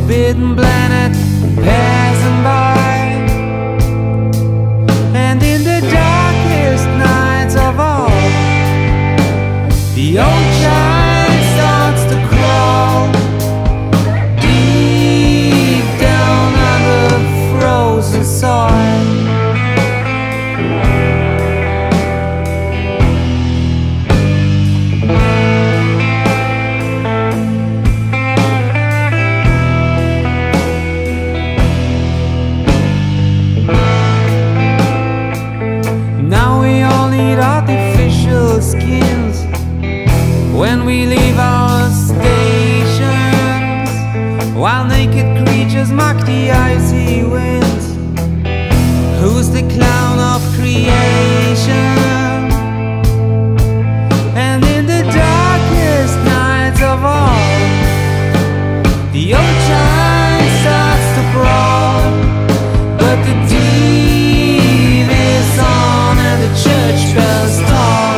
forbidden planet passing by. And in the darkest nights of all, the old child starts to crawl deep down under frozen soil. Now we all need artificial skins when we leave our stations, while naked creatures mock the icy winds. Who's the clown of creation? And in the darkest nights of all, the old child starts to brawl, but the deed is on and the church bells toll.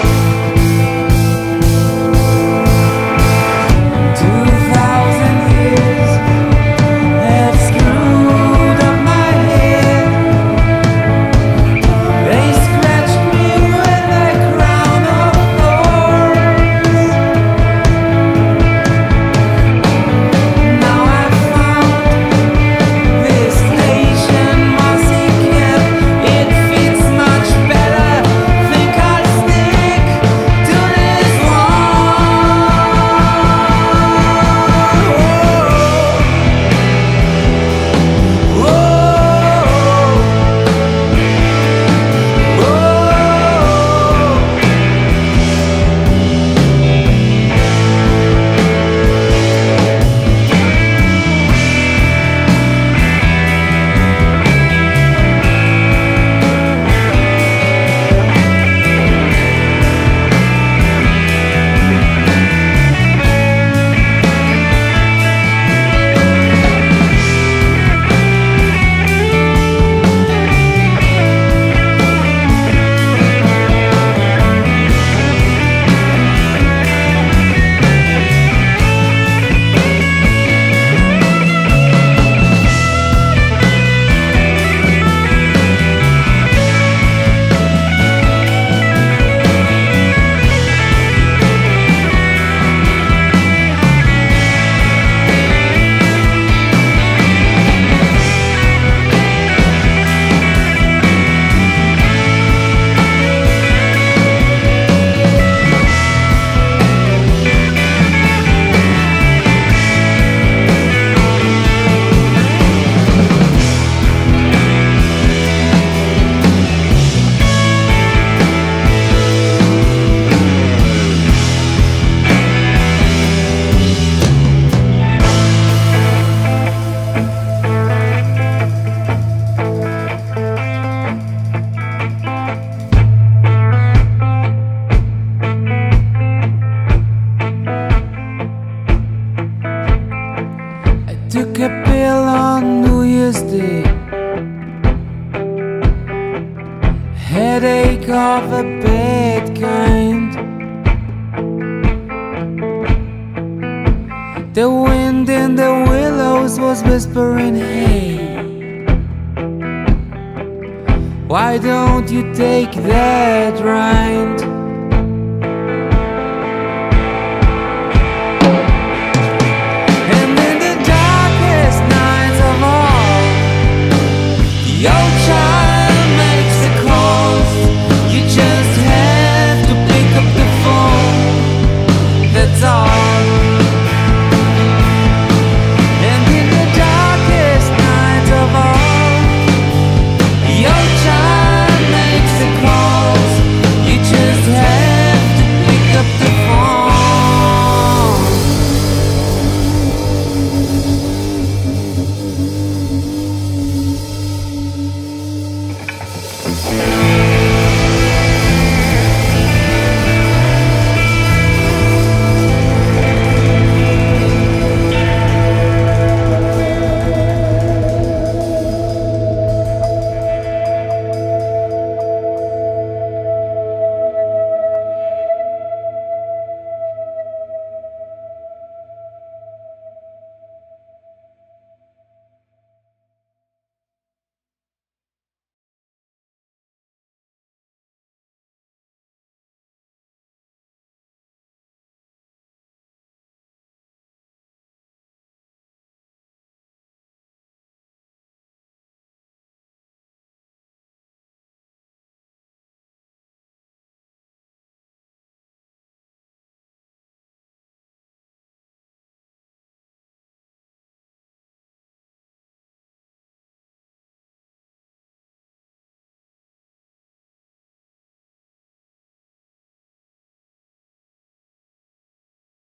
2,000 years have screwed up my head. They scratched me with a crown of thorns. Now I've found this nation must be kept. It fits much better. Think I'll stick to this took a pill on New Year's Day, headache of a bad kind. The wind in the willows was whispering, hey, why don't you take that ride?